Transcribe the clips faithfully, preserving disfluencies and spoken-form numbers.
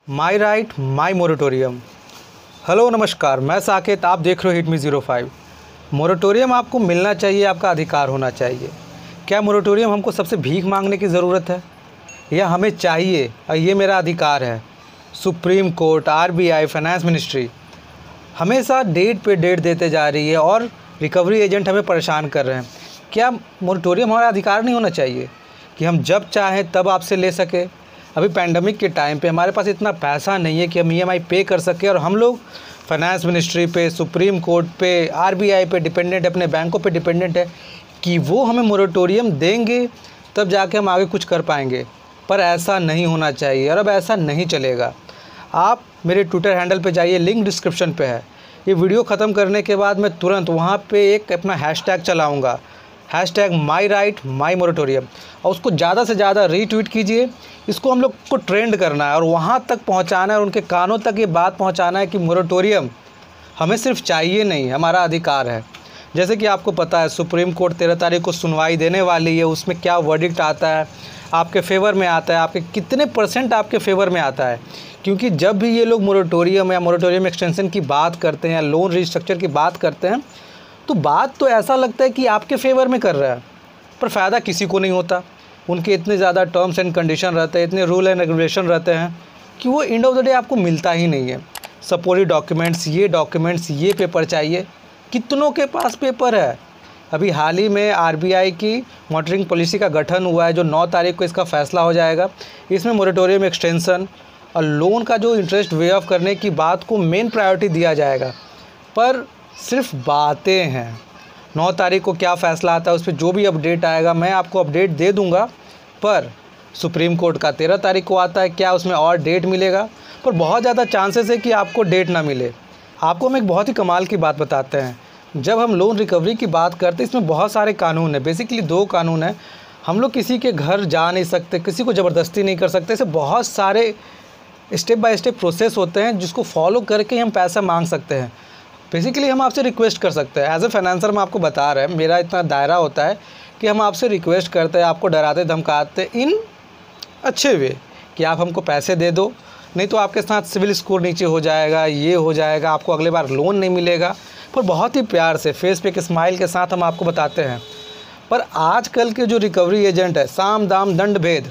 My right my moratorium. Hello नमस्कार, मैं साकेत, आप देख रहे हो hit me zero five. Moratorium आपको मिलना चाहिए, आपका अधिकार होना चाहिए। क्या मोरेटोरियम हमको सबसे भीख मांगने की ज़रूरत है, या हमें चाहिए और ये मेरा अधिकार है? Supreme Court, R B I, finance ministry हमेशा डेट पे डेट देते जा रही है और रिकवरी एजेंट हमें परेशान कर रहे हैं। क्या मोरेटोरियम हमारा अधिकार नहीं होना चाहिए कि हम जब चाहें तब आपसे ले सके? अभी पैंडमिक के टाइम पे हमारे पास इतना पैसा नहीं है कि हम ई एम आई पे कर सके, और हम लोग फाइनेंस मिनिस्ट्री पे, सुप्रीम कोर्ट पे, आर बी आई पे डिपेंडेंट है, अपने बैंकों पे डिपेंडेंट है कि वो हमें मोरेटोरियम देंगे तब जाके हम आगे कुछ कर पाएंगे। पर ऐसा नहीं होना चाहिए और अब ऐसा नहीं चलेगा। आप मेरे ट्विटर हैंडल पे जाइए, लिंक डिस्क्रिप्शन पे है। ये वीडियो ख़त्म करने के बाद मैं तुरंत वहाँ पे एक अपना हैशटैग चलाऊँगा, hashtag my right my moratorium, और उसको ज़्यादा से ज़्यादा रीट्वीट कीजिए। इसको हम लोग को ट्रेंड करना है और वहाँ तक पहुँचाना है और उनके कानों तक ये बात पहुँचाना है कि मोरेटोरियम हमें सिर्फ चाहिए नहीं, हमारा अधिकार है। जैसे कि आपको पता है सुप्रीम कोर्ट तेरह तारीख को सुनवाई देने वाली है, उसमें क्या वर्डिक्ट आता है, आपके फेवर में आता है, आपके कितने परसेंट आपके फेवर में आता है। क्योंकि जब भी ये लोग मोरेटोरियम या मोरेटोरियम एक्सटेंशन की बात करते हैं या लोन रिस्ट्रक्चर की बात करते हैं, तो बात तो ऐसा लगता है कि आपके फेवर में कर रहा है, पर फ़ायदा किसी को नहीं होता। उनके इतने ज़्यादा टर्म्स एंड कंडीशन रहते हैं, इतने रूल एंड रेगुलेशन रहते हैं कि वो एंड ऑफ द डे आपको मिलता ही नहीं है। सपोर्टिव डॉक्यूमेंट्स, ये डॉक्यूमेंट्स, ये पेपर चाहिए। कितनों के पास पेपर है? अभी हाल ही में आर बी आई की मॉनिटरिंग पॉलिसी का गठन हुआ है, जो नौ तारीख को इसका फैसला हो जाएगा। इसमें मोरेटोरियम एक्सटेंशन और लोन का जो इंटरेस्ट वे ऑफ करने की बात को मेन प्रायोरिटी दिया जाएगा। पर सिर्फ बातें हैं। नौ तारीख को क्या फ़ैसला आता है उस पर जो भी अपडेट आएगा मैं आपको अपडेट दे दूंगा। पर सुप्रीम कोर्ट का तेरह तारीख को आता है, क्या उसमें और डेट मिलेगा? पर बहुत ज़्यादा चांसेस है कि आपको डेट ना मिले। आपको हम एक बहुत ही कमाल की बात बताते हैं। जब हम लोन रिकवरी की बात करते हैं, इसमें बहुत सारे कानून हैं। बेसिकली दो कानून हैं। हम लोग किसी के घर जा नहीं सकते, किसी को ज़बरदस्ती नहीं कर सकते। ऐसे बहुत सारे स्टेप बाय स्टेप प्रोसेस होते हैं जिसको फॉलो करके हम पैसा मांग सकते हैं। बेसिकली हम आपसे रिक्वेस्ट कर सकते हैं। एज ए फाइनेंसर मैं आपको बता रहा है, मेरा इतना दायरा होता है कि हम आपसे रिक्वेस्ट करते हैं, आपको डराते धमकाते इन अच्छे वे कि आप हमको पैसे दे दो, नहीं तो आपके साथ सिविल स्कोर नीचे हो जाएगा, ये हो जाएगा, आपको अगले बार लोन नहीं मिलेगा। पर बहुत ही प्यार से फेस पे एक स्माइल के साथ हम आपको बताते हैं। पर आजकल के जो रिकवरी एजेंट है, साम दाम दंड भेद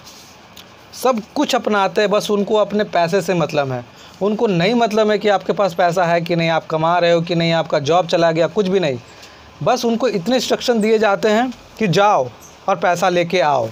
सब कुछ अपनाते हैं। बस उनको अपने पैसे से मतलब है। उनको नहीं मतलब है कि आपके पास पैसा है कि नहीं, आप कमा रहे हो कि नहीं, आपका जॉब चला गया, कुछ भी नहीं। बस उनको इतने इंस्ट्रक्शन दिए जाते हैं कि जाओ और पैसा लेके आओ।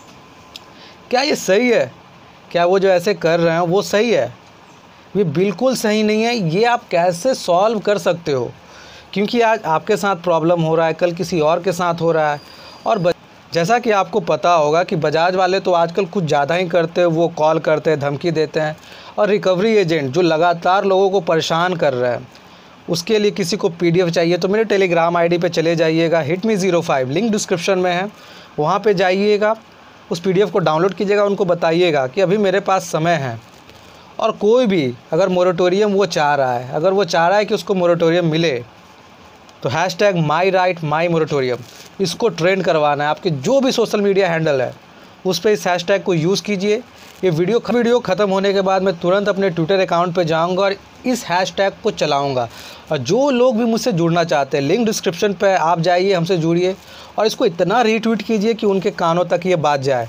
क्या ये सही है? क्या वो जो ऐसे कर रहे हैं वो सही है? ये बिल्कुल सही नहीं है। ये आप कैसे सॉल्व कर सकते हो? क्योंकि आज आपके साथ प्रॉब्लम हो रहा है, कल किसी और के साथ हो रहा है। और जैसा कि आपको पता होगा कि बजाज वाले तो आजकल कुछ ज़्यादा ही करते हैं। वो कॉल करते हैं, धमकी देते हैं। और रिकवरी एजेंट जो लगातार लोगों को परेशान कर रहा है, उसके लिए किसी को पी डी एफ चाहिए तो मेरे टेलीग्राम आई डी पे चले जाइएगा, hit me zero five, link description में है। वहाँ पे जाइएगा, उस पी डी एफ को डाउनलोड कीजिएगा, उनको बताइएगा कि अभी मेरे पास समय है। और कोई भी अगर मोरेटोरियम वो चाह रहा है, अगर वो चाह रहा है कि उसको मोरेटोरियम मिले, तो hashtag my right my moratorium इसको ट्रेंड करवाना है। आपके जो भी सोशल मीडिया हैंडल है उस पर इस हैशटैग को यूज़ कीजिए। ये वीडियो वीडियो ख़त्म होने के बाद मैं तुरंत अपने ट्विटर अकाउंट पे जाऊंगा और इस हैशटैग को चलाऊंगा। और जो लोग भी मुझसे जुड़ना चाहते हैं, लिंक डिस्क्रिप्शन पे आप जाइए, हमसे जुड़िए और इसको इतना रीट्वीट कीजिए कि उनके कानों तक ये बात जाए।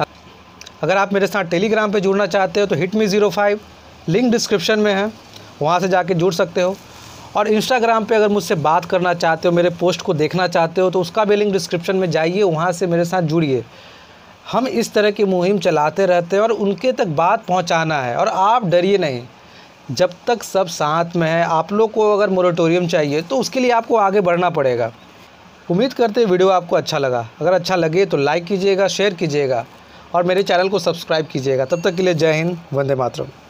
अगर आप मेरे साथ टेलीग्राम पे जुड़ना चाहते हो तो hit me zero five, link description में है, वहाँ से जाके जुड़ सकते हो। और इंस्टाग्राम पे अगर मुझसे बात करना चाहते हो, मेरे पोस्ट को देखना चाहते हो, तो उसका भी लिंक डिस्क्रिप्शन में जाइए, वहाँ से मेरे साथ जुड़िए। हम इस तरह की मुहिम चलाते रहते हैं और उनके तक बात पहुँचाना है। और आप डरिए नहीं, जब तक सब साथ में है। आप लोग को अगर मोरेटोरियम चाहिए तो उसके लिए आपको आगे बढ़ना पड़ेगा। उम्मीद करते हैं वीडियो आपको अच्छा लगा। अगर अच्छा लगे तो लाइक कीजिएगा, शेयर कीजिएगा और मेरे चैनल को सब्सक्राइब कीजिएगा। तब तक के लिए जय हिंद, वंदे मातरम।